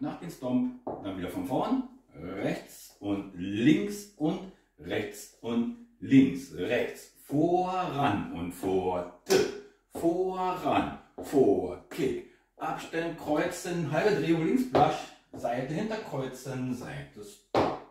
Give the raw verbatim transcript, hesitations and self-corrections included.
nach dem Stomp, dann wieder von vorn, rechts und links und rechts und links, rechts, voran und vor, voran, vor, Kick, abstellen, kreuzen, halbe Drehung links, Flash, Seite hinter kreuzen, Seite, Stop.